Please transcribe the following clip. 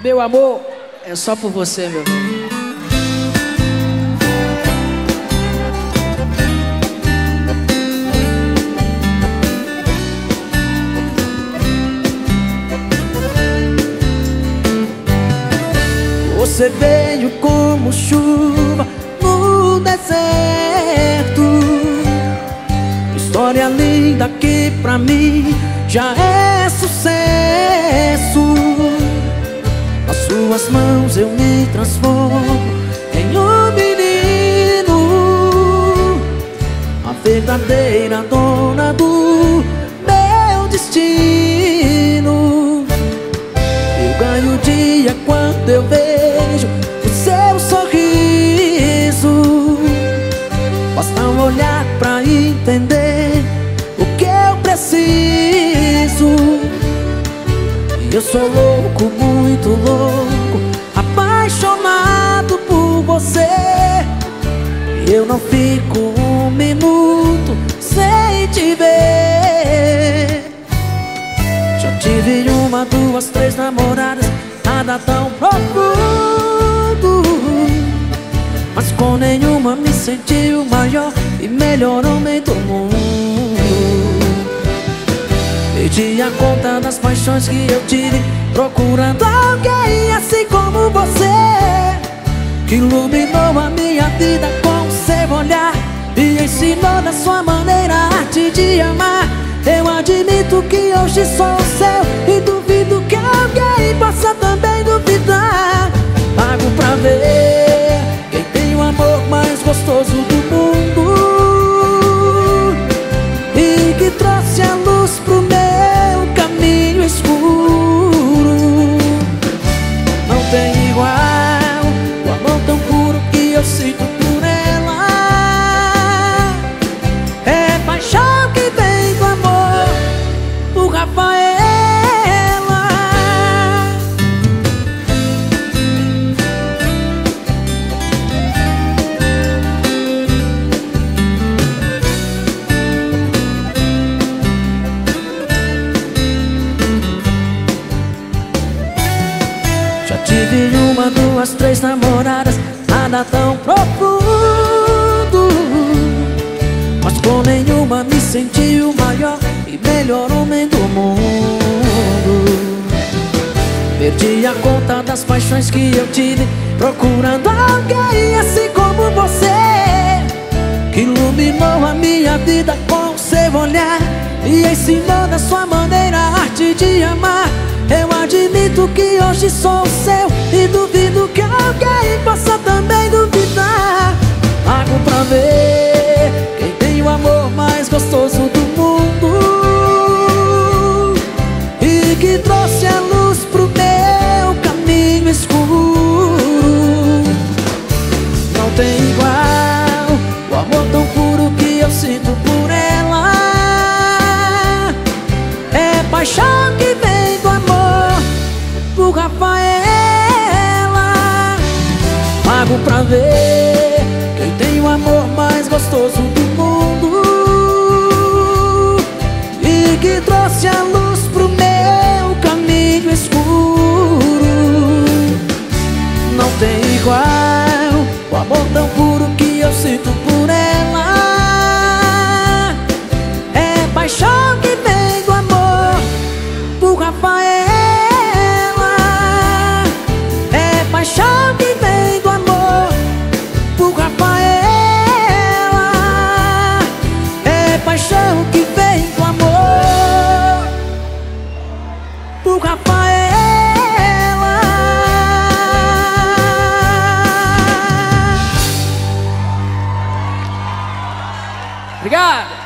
Meu amor, é só por você, meu bem. Você veio como chuva no deserto, história linda que pra mim já é sucesso. Nas suas mãos eu me transformo em um menino, a verdadeira dona do meu destino. Eu ganho o dia quando eu vejo o seu sorriso. Basta um olhar pra entender o que eu preciso. E eu sou louco, muito louco, apaixonado por você. E eu não fico um minuto sem te ver. Já tive uma, duas, três namoradas, nada tão profundo, mas com nenhuma me senti o maior e melhor homem do mundo. Perdi a conta das paixões que eu tive, procurando alguém assim como você, que iluminou a minha vida com o seu olhar e ensinou da sua maneira a arte de amar. Eu admito que hoje sou seu e duvido que alguém possa também duvidar. Pago pra ver quem tem o amor mais gostoso do mundo e que trouxe a luz pro meu caminho escuro. Não tem igual o amor tão puro que eu sinto por ela. É paixão que vem do amor por Rafaela. Já tive uma, duas, três namoradas, nada tão profundo, mas com nenhuma me senti o maior e melhor homem do mundo. Perdi a conta das paixões que eu tive, procurando alguém assim como você, que iluminou a minha vida com o seu olhar e ensinou da sua maneira a arte de amar. Eu admito que hoje sou seu e duvido que alguém possa também duvidar. Pago pra ver quem tem o amor mais gostoso do mundo e que trouxe a luz pro meu caminho escuro. Não tem igual o amor tão puro que eu sinto por ela. É paixão que vem do amor por Rafaela. Pago pra ver quem tem o amor mais gostoso do mundo e que trouxe a luz pro meu caminho escuro. Não tem igual o amor tão puro que eu sinto por ela. É paixão que vem do amor por Rafaela. É paixão que vem do amor por Rafaela. É paixão que vem do amor por Rafaela. Obrigado.